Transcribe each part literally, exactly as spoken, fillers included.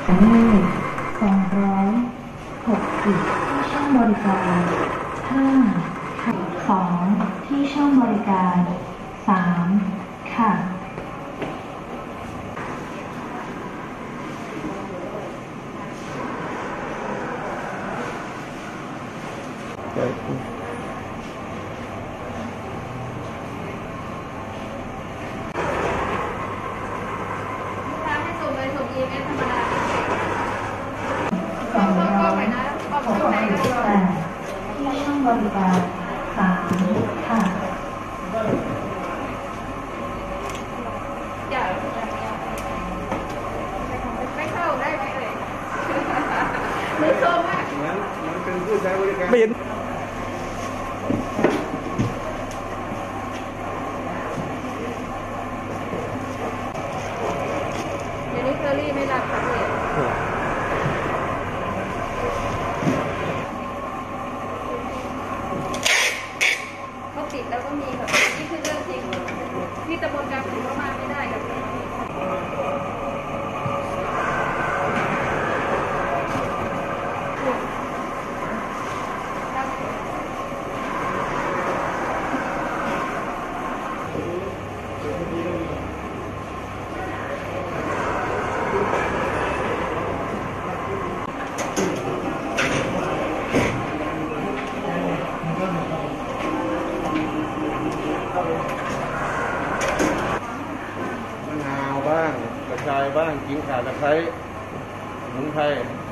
เลขสองร้อยหกสิบที่ช่องบริการห้าสองที่ช่องบริการสามค่ะสองร้อยหกสิบแปดที่ช่องบริการสามค่ะอย่าไม่เข้าได้ไหมเอ่ยไม่เข้ามากเหมือนเหมือนเป็นผู้ใช้บริการไม่เห็นเดี๋ยวนี้เคอรี่ไม่รับค่ะพี่เขาติดแล้วก็มีแบบนี่คือเรื่องจริงที่ตำบลกลางถือว่ามาไม่ได้กับมะนาวบ้างกระชายบ้างกินข่าตะไคร้สมุนไพร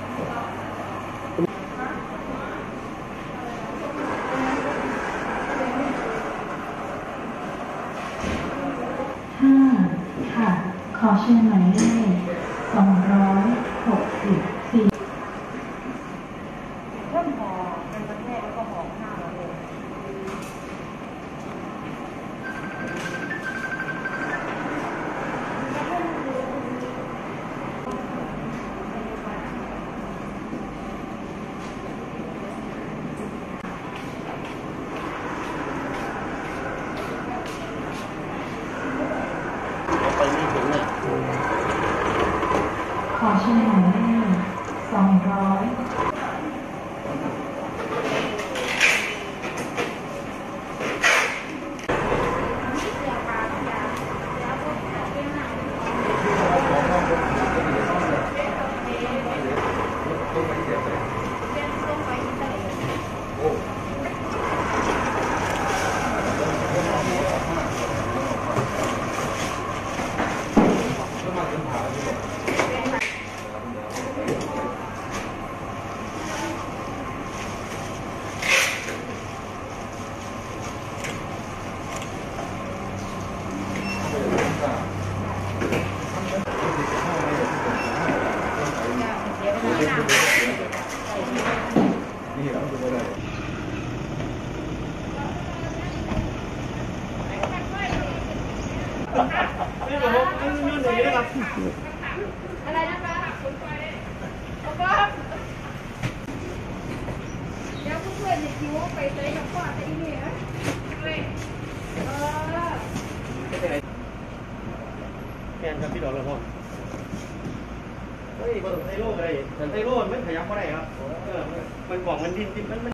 ห้าค่ะขอเชิญหมายเลขสองร้อยหกสิบสี่เริ่มห่อเป็นประเทศแล้วก็ห่อห้าเราเลยไปไม่ถึงเนี่ยขอเชิญหมายเลขสองร้อยนี่เราดูไม่ได้นี่ผมนี่นี่หนึ่งนี่นะครับอะไรนะคะคุณไปแล้วก็เดี๋ยวเพื่อนๆจะคิวไปเจอกับพ่อจะอีนี่นะเออแกนครับพี่ดอกละพ่อเฮ้ยบนไทโร่เลยแต่ไทโร่ไม่ขยับก็ได้ครับเออมันกล่องมันดิ้นดิ้นมัน